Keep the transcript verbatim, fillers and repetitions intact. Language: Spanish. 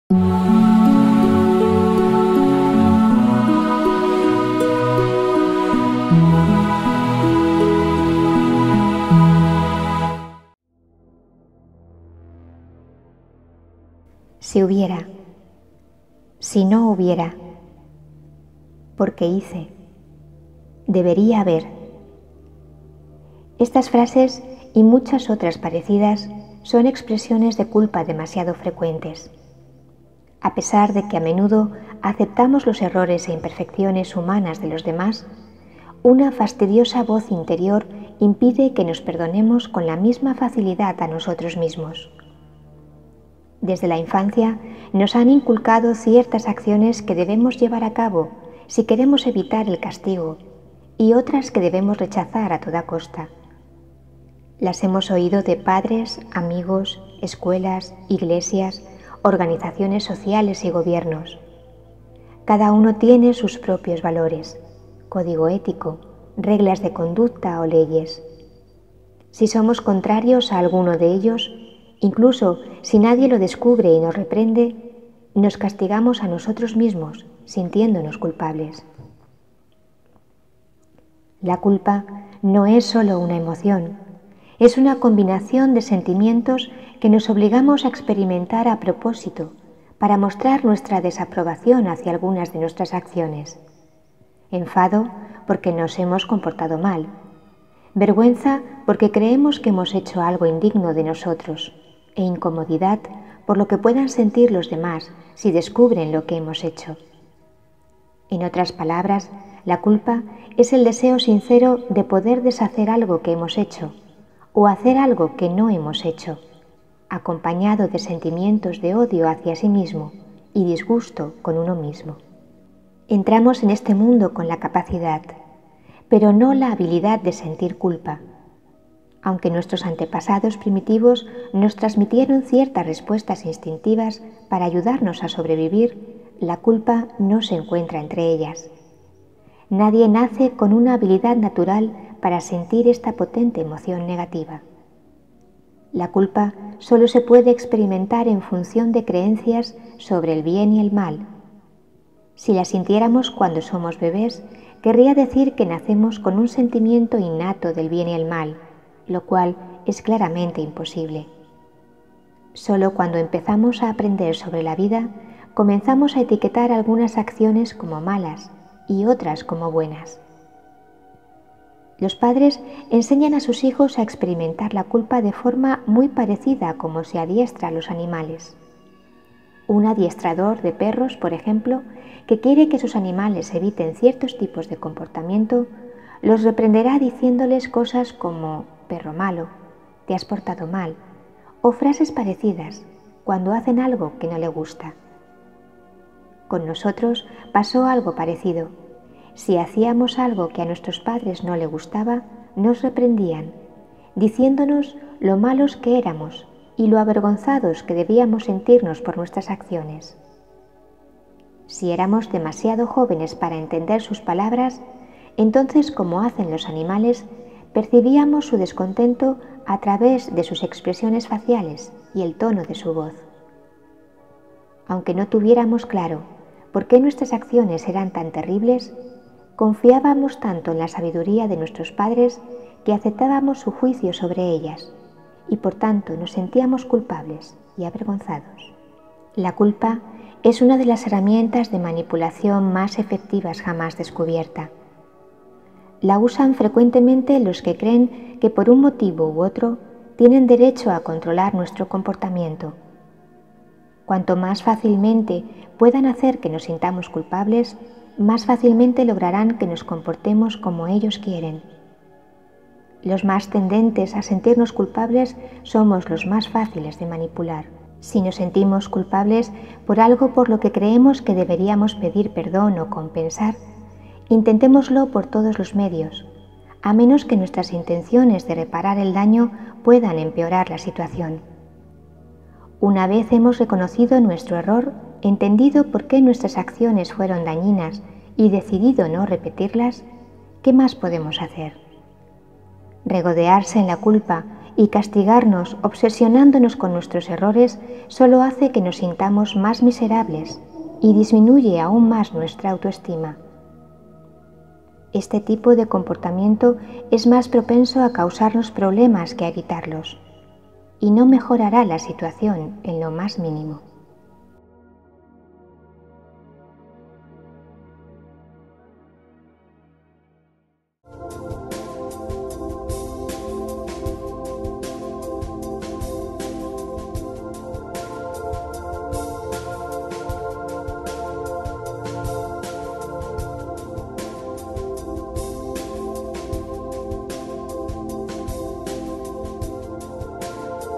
Si hubiera, si no hubiera, porque hice, debería haber. Estas frases y muchas otras parecidas son expresiones de culpa demasiado frecuentes. A pesar de que a menudo aceptamos los errores e imperfecciones humanas de los demás, una fastidiosa voz interior impide que nos perdonemos con la misma facilidad a nosotros mismos. Desde la infancia nos han inculcado ciertas acciones que debemos llevar a cabo si queremos evitar el castigo y otras que debemos rechazar a toda costa. Las hemos oído de padres, amigos, escuelas, iglesias, organizaciones sociales y gobiernos. Cada uno tiene sus propios valores, código ético, reglas de conducta o leyes. Si somos contrarios a alguno de ellos, incluso si nadie lo descubre y nos reprende, nos castigamos a nosotros mismos, sintiéndonos culpables. La culpa no es solo una emoción, es una combinación de sentimientos que nos obligamos a experimentar a propósito para mostrar nuestra desaprobación hacia algunas de nuestras acciones. Enfado porque nos hemos comportado mal. Vergüenza porque creemos que hemos hecho algo indigno de nosotros. E incomodidad por lo que puedan sentir los demás si descubren lo que hemos hecho. En otras palabras, la culpa es el deseo sincero de poder deshacer algo que hemos hecho o hacer algo que no hemos hecho, acompañado de sentimientos de odio hacia sí mismo y disgusto con uno mismo. Entramos en este mundo con la capacidad, pero no la habilidad de sentir culpa. Aunque nuestros antepasados primitivos nos transmitieron ciertas respuestas instintivas para ayudarnos a sobrevivir, la culpa no se encuentra entre ellas. Nadie nace con una habilidad natural para sentir esta potente emoción negativa. La culpa solo se puede experimentar en función de creencias sobre el bien y el mal. Si la sintiéramos cuando somos bebés, querría decir que nacemos con un sentimiento innato del bien y el mal, lo cual es claramente imposible. Solo cuando empezamos a aprender sobre la vida, comenzamos a etiquetar algunas acciones como malas y otras como buenas. Los padres enseñan a sus hijos a experimentar la culpa de forma muy parecida a como se adiestra a los animales. Un adiestrador de perros, por ejemplo, que quiere que sus animales eviten ciertos tipos de comportamiento, los reprenderá diciéndoles cosas como «perro malo», «te has portado mal» o frases parecidas cuando hacen algo que no le gusta. Con nosotros pasó algo parecido. Si hacíamos algo que a nuestros padres no le gustaba, nos reprendían, diciéndonos lo malos que éramos y lo avergonzados que debíamos sentirnos por nuestras acciones. Si éramos demasiado jóvenes para entender sus palabras, entonces, como hacen los animales, percibíamos su descontento a través de sus expresiones faciales y el tono de su voz. Aunque no tuviéramos claro por qué nuestras acciones eran tan terribles, confiábamos tanto en la sabiduría de nuestros padres que aceptábamos su juicio sobre ellas y por tanto nos sentíamos culpables y avergonzados. La culpa es una de las herramientas de manipulación más efectivas jamás descubierta. La usan frecuentemente los que creen que por un motivo u otro tienen derecho a controlar nuestro comportamiento. Cuanto más fácilmente puedan hacer que nos sintamos culpables, más fácilmente lograrán que nos comportemos como ellos quieren. Los más tendentes a sentirnos culpables somos los más fáciles de manipular. Si nos sentimos culpables por algo por lo que creemos que deberíamos pedir perdón o compensar, intentémoslo por todos los medios, a menos que nuestras intenciones de reparar el daño puedan empeorar la situación. Una vez hemos reconocido nuestro error, entendido por qué nuestras acciones fueron dañinas y decidido no repetirlas, ¿qué más podemos hacer? Regodearse en la culpa y castigarnos obsesionándonos con nuestros errores solo hace que nos sintamos más miserables y disminuye aún más nuestra autoestima. Este tipo de comportamiento es más propenso a causarnos problemas que a evitarlos, y no mejorará la situación en lo más mínimo.